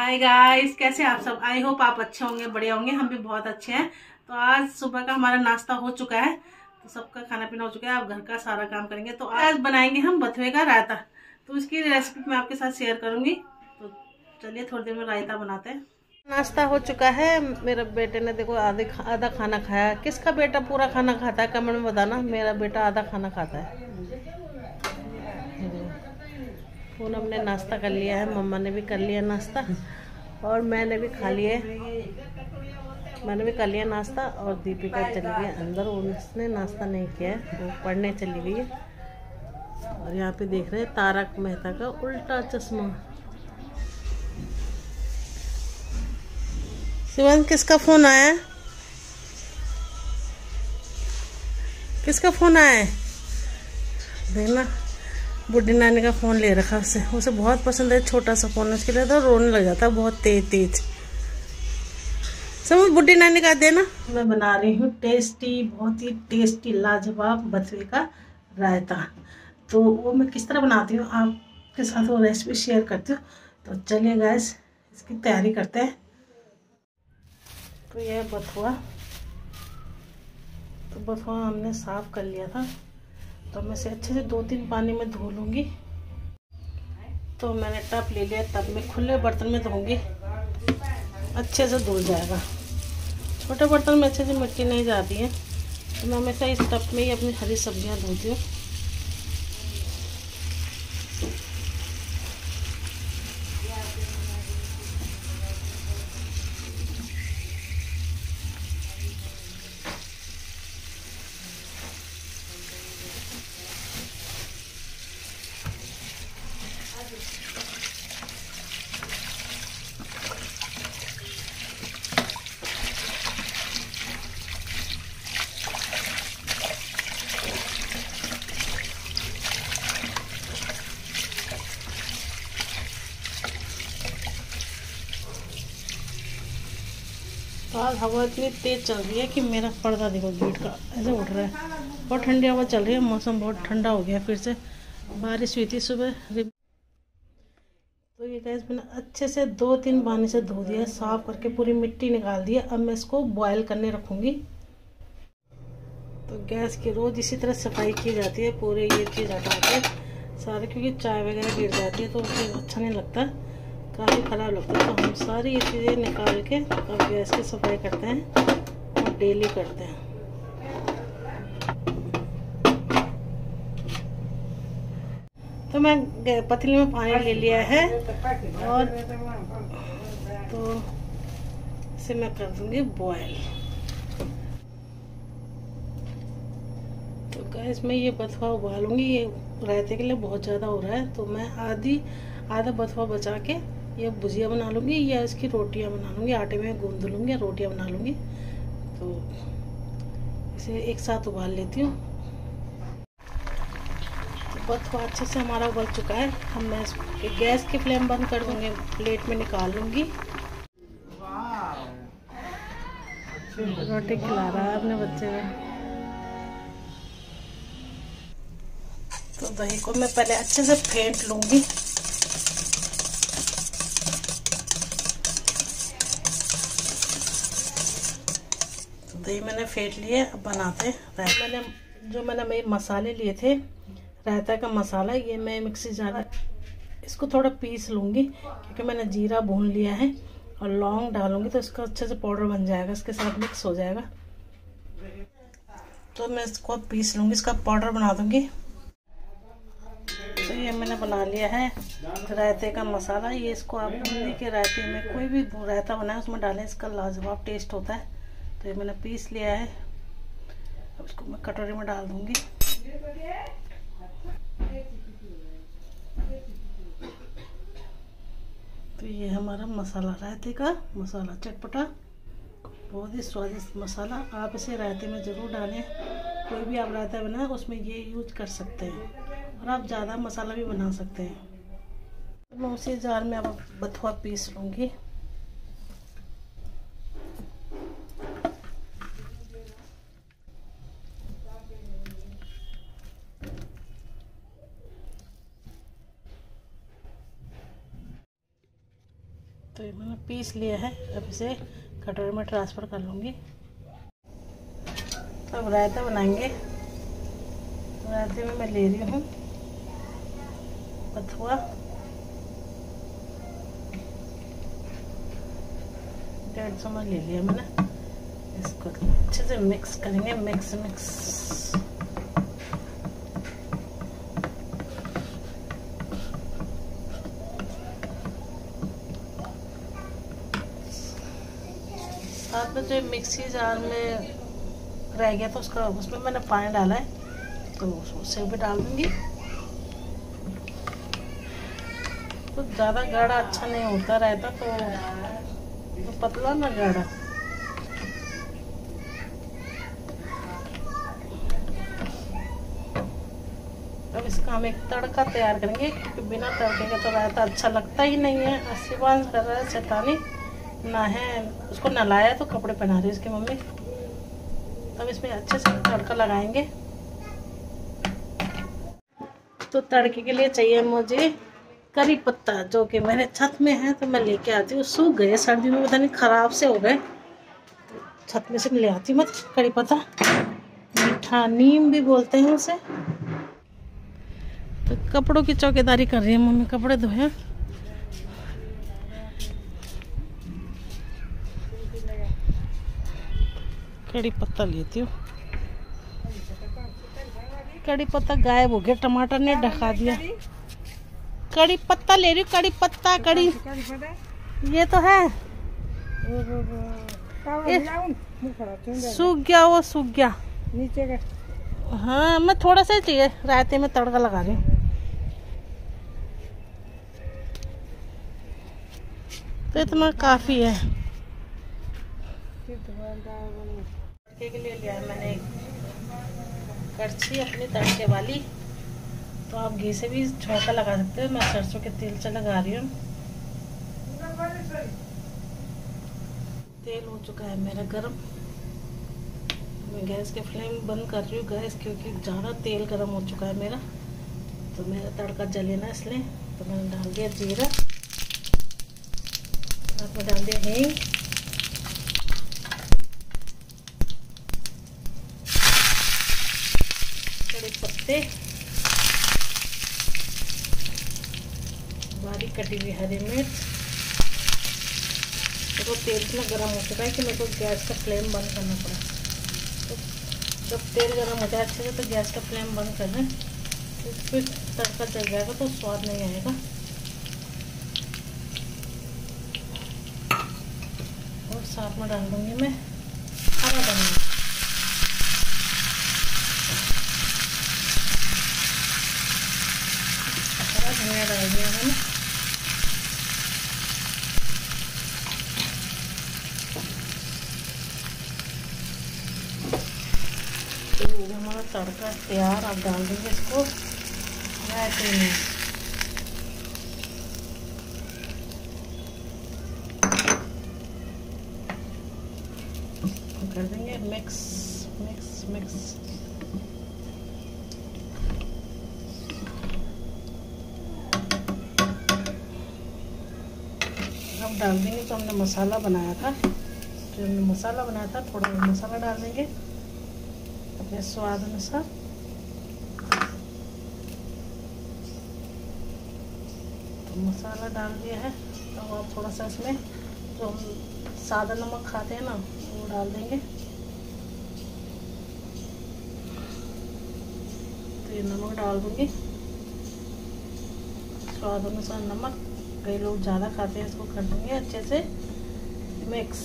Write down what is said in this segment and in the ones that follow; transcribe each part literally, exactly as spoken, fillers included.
Hi guys, कैसे आप सब। आई होप आप अच्छे होंगे, बढ़िया होंगे। हम भी बहुत अच्छे हैं। तो आज सुबह का हमारा नाश्ता हो चुका है, तो सबका खाना पीना हो चुका है। अब घर का सारा काम करेंगे। तो आज बनाएंगे हम बथुए का रायता। तो इसकी रेसिपी मैं आपके साथ शेयर करूंगी। तो चलिए थोड़ी देर में रायता बनाते हैं। नाश्ता हो चुका है। मेरे बेटे ने देखो आधे आधा खाना खाया। किसका बेटा पूरा खाना खाता है कमेंट में बताना। मेरा बेटा आधा खाना खाता है। पूनम ने नाश्ता कर लिया है, मम्मा ने भी कर लिया नाश्ता और मैंने भी खा लिया। मैंने भी कर लिया नाश्ता। और दीपिका चली गई अंदर, उसने नाश्ता नहीं किया है, वो पढ़ने चली गई है। और यहाँ पे देख रहे हैं तारक मेहता का उल्टा चश्मा। शिवन, किसका फोन आया है? किसका फोन आया है? देखना, बुढ़ी नानी का फोन ले रखा उसे उसे बहुत पसंद है छोटा सा फोन। उसके लिए तो रोने लग जाता है बहुत तेज तेज। सब बुढ़ी नानी का देना। मैं बना रही हूँ टेस्टी, बहुत ही टेस्टी लाजवाब बथुए का रायता। तो वो मैं किस तरह बनाती हूँ आपके साथ वो रेसिपी शेयर करती हूँ। तो चलिए गाइस, इसकी तैयारी करते हैं। तो यह बथुआ तो बथुआ हमने साफ कर लिया था। तो मैं इसे अच्छे से दो तीन पानी में धो लूँगी। तो मैंने टब ले लिया, टब में खुले बर्तन में धोऊंगी, अच्छे से धुल जाएगा। छोटे बर्तन में अच्छे से मिट्टी नहीं जाती है। तो मैं हमेशा इस टब में ही अपनी हरी सब्जियां धोती हूँ। तो आज हवा इतनी तेज चल रही है कि मेरा पर्दा देखो गेट का ऐसे उठ रहा है। बहुत ठंडी हवा चल रही है, मौसम बहुत ठंडा हो गया। फिर से बारिश हुई थी सुबह। तो ये गैस मैंने अच्छे से दो तीन पानी से धो दिया, साफ करके पूरी मिट्टी निकाल दी है। अब मैं इसको बॉयल करने रखूँगी। तो गैस की रोज़ इसी तरह सफाई की जाती है, पूरे ये चीज़ हटा के सारे, क्योंकि चाय वगैरह गिर जाती है तो उसे अच्छा नहीं लगता, काफ़ी ख़राब लगता है। तो हम सारी ये चीज़ें निकाल के अब गैस की सफाई करते हैं और डेली करते हैं। तो मैं पतीले में पानी ले लिया है और तो इसे मैं कर दूंगी बॉयल। तो गैस में ये बथुआ उबालूंगी। ये रायते के लिए बहुत ज़्यादा हो रहा है, तो मैं आधी आधा बथुआ बचा के ये भुजिया बना लूँगी या इसकी रोटियां बना लूँगी। आटे में गूंद लूँगी या रोटियां बना लूँगी। तो इसे एक साथ उबाल लेती हूँ। तो बथुआ अच्छे से हमारा उबल चुका है। हम मैं गैस की फ्लेम बंद कर दूँगी, प्लेट में निकाल लूँगी। रोटी खिला रहा है अपने बच्चे को। तो दही को मैं पहले अच्छे से फेंट लूँगी। दही मैंने फेंट लिए। अब बनाते हैं। मैंने जो मैंने मसाले लिए थे रायता का मसाला, ये मैं मिक्सी जार इसको थोड़ा पीस लूँगी, क्योंकि मैंने जीरा भून लिया है और लौंग डालूँगी तो इसका अच्छे से पाउडर बन जाएगा, इसके साथ मिक्स हो जाएगा। तो मैं इसको पीस लूँगी, इसका पाउडर बना दूँगी। तो ये मैंने बना लिया है रायते का मसाला। ये इसको आप बूंदी के रायते में कोई भी रायता बनाए उसमें डालें, इसका लाजवाब टेस्ट होता है। तो ये मैंने पीस लिया है। अब इसको मैं कटोरी में डाल दूंगी। तो ये हमारा मसाला, रायते का मसाला, चटपटा बहुत ही स्वादिष्ट मसाला। आप इसे रायते में ज़रूर डालें। कोई भी आप रायता बनाए उसमें ये यूज कर सकते हैं, और आप ज़्यादा मसाला भी बना सकते हैं। तो मैं उसी जार में अब बथुआ पीस लूँगी। तो ये मैंने पीस लिया है, अब इसे कटोरे में ट्रांसफ़र कर लूँगी। तो अब रायता बनाएंगे। रायते में मैं ले रही हूँ बथुआ, डेढ़ चम्मच ले लिया मैंने। इसको अच्छे से मिक्स करेंगे, मिक्स मिक्स। साथ में जो मिक्सी जार में रह गया तो उसका उसमें मैंने पानी डाला है, तो उसे भी डाल दूंगी। तो ज़्यादा गाढ़ा अच्छा नहीं होता रहता, तो, तो पतला ना गाढ़ा। अब इसका हम एक तड़का तैयार करेंगे, क्योंकि बिना तड़के के तो रायता अच्छा लगता ही नहीं है। आशीर्वाद कर रहा है शैतानी ना है, उसको नहलाया तो कपड़े पहना रही है उसकी मम्मी। तब इसमें अच्छे से तड़का लगाएंगे। तो तड़के के लिए चाहिए मुझे करी पत्ता, जो कि मेरे छत में है, तो मैं लेके आती हूँ। सूख गए सर्दी में, पता नहीं खराब से हो गए, तो छत में से ले आती हूँ मैं करी पत्ता। मीठा नीम भी बोलते हैं उसे। तो कपड़ों की चौकीदारी कर रही है मम्मी, कपड़े धोए। कड़ी पत्ता लेती हूँ। कड़ी पत्ता गायब हो गया, टमाटर ने ढका दिया। कड़ी पत्ता ले रही हूँ, कड़ी पत्ता। कड़ी ये तो है, सूख गया, वो सूख गया नीचे का। हाँ, मैं थोड़ा सा ही चाहिए, रायते में तड़का लगा रही हूँ। तो इतना काफी है। तड़के के लिए लिया है मैंने एक कड़छी अपनी तड़के वाली। तो आप घी से भी छौंका लगा सकते हो, मैं सरसों के तेल से लगा रही हूँ। तेल हो चुका है मेरा गरम। मैं गैस के फ्लेम बंद कर रही हूँ गैस, क्योंकि ज़्यादा तेल गरम हो चुका है मेरा, तो मेरा तड़का जले ना, इसलिए। तो मैंने डाल दिया जीरा, साथ में डाल दिया हींग, कड़ी पत्ते, बारीक कटी हुई हरी मिर्च। तो तेल इतना गर्म हो चुका है कि मेरे को गैस का फ्लेम बंद करना पड़ा। तो जब तेल गर्म हो जाए अच्छे से, तो गैस का फ्लेम बंद कर दें, तो फिर तड़का जल जाएगा तो स्वाद नहीं आएगा। और साथ में डाल दूंगी मैं हरा धनिया। हरा धनिया डाल दिया मैंने। तो हमारा तड़का तैयार, आप डाल देंगे इसको रायते में। कर देंगे मिक्स मिक्स मिक्स। अब डाल देंगे जो हमने मसाला बनाया था, जो हमने मसाला बनाया था, थोड़ा मसाला डाल देंगे अपने स्वाद अनुसार। तो मसाला डाल दिया है, तो अब थोड़ा सा इसमें जो हम सादा नमक खाते हैं ना, वो डाल देंगे। तो ये नमक डाल दूंगी स्वाद अनुसार नमक। कई लोग ज़्यादा खाते हैं, इसको कर देंगे अच्छे से मिक्स।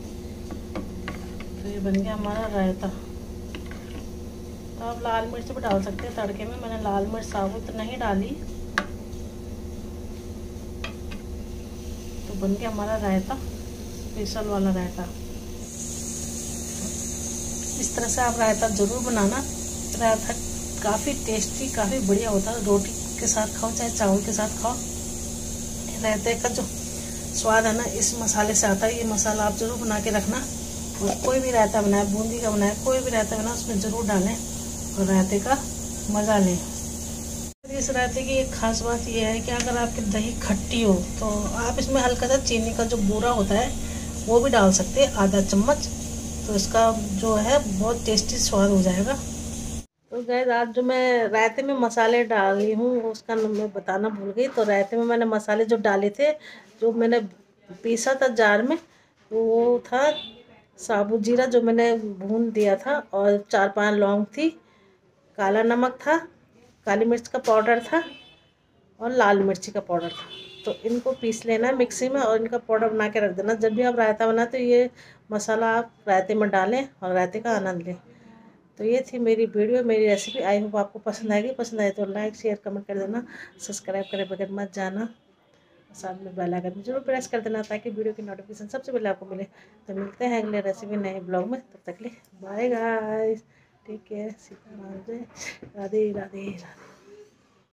तो ये बन गया हमारा रायता। तो आप लाल मिर्च भी डाल सकते हैं तड़के में, मैंने लाल मिर्च साबुत नहीं डाली। तो बन गया हमारा रायता, स्पेशल वाला रायता। इस तरह से आप रायता ज़रूर बनाना। रायता काफ़ी टेस्टी, काफ़ी बढ़िया होता है। रोटी के साथ खाओ चाहे चावल के साथ खाओ। रायते का जो स्वाद है ना, इस मसाले से आता है। ये मसाला आप ज़रूर बना के रखना। और कोई भी रायता बनाए, बूंदी का बनाए, कोई भी रायता बनाए, उसमें ज़रूर डालें और रायते का मज़ा लें। इस रायते की एक खास बात यह है कि अगर आपकी दही खट्टी हो तो आप इसमें हल्का सा चीनी का जो बूरा होता है वो भी डाल सकते हैं, आधा चम्मच। तो इसका जो है बहुत टेस्टी स्वाद हो जाएगा। तो गाइस आज जो मैं रायते में मसाले डाली हूँ उसका मैं बताना भूल गई। तो रायते में मैंने मसाले जो डाले थे, जो मैंने पीसा था जार में, तो वो था साबुत जीरा जो मैंने भून दिया था, और चार पांच लौंग थी, काला नमक था, काली मिर्च का पाउडर था, और लाल मिर्ची का पाउडर था। तो इनको पीस लेना मिक्सी में और इनका पाउडर बना के रख देना। जब भी आप रायता बनाए तो ये मसाला आप रायते में डालें और रायते का आनंद लें। तो ये थी मेरी वीडियो, मेरी रेसिपी। आई होप आपको पसंद आएगी। पसंद आए तो लाइक शेयर कमेंट कर देना, सब्सक्राइब करे बगैर मत जाना, साथ में बेल आइकन जरूर प्रेस कर देना ताकि वीडियो की नोटिफिकेशन सबसे पहले आपको मिले। तो मिलते हैं अगले रेसिपी नए ब्लॉग में, तब तक ले bye guys, take care, Sitaram, जय राधे राधे राधे।